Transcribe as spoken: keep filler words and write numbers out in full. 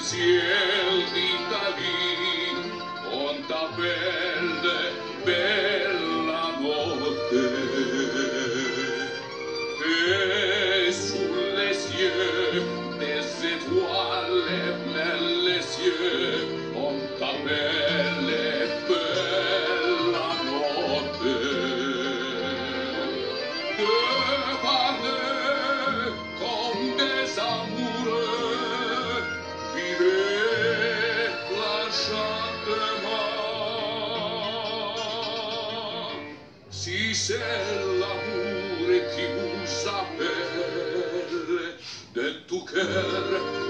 ciel d'Italie, on t'appelle bella notte, et sous les cieux des étoiles plein les cieux, on t'appelle bella notte. Devant eux, comme des amoureux, vivez l'enchantement. Si c'est l'amour qui vous appelle de tout cœur,